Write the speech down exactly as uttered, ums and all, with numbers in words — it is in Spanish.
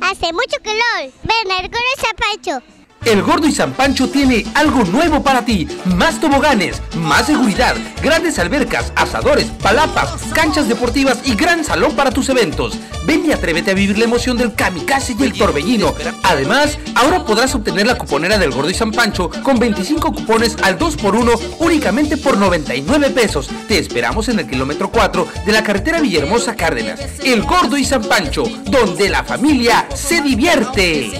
Hace mucho calor. Ven, el Gordo y San Pancho. El Gordo y San Pancho tiene algo nuevo para ti. Más toboganes, más seguridad, grandes albercas, asadores, palapas, canchas deportivas y gran salón para tus eventos. Ven y atrévete a vivir la emoción del kamikaze y el torbellino. Además, ahora podrás obtener la cuponera del Gordo y San Pancho con veinticinco cupones al dos por uno únicamente por noventa y nueve pesos. Te esperamos en el kilómetro cuatro de la carretera Villahermosa Cárdenas. El Gordo y San Pancho, donde la familia se divierte.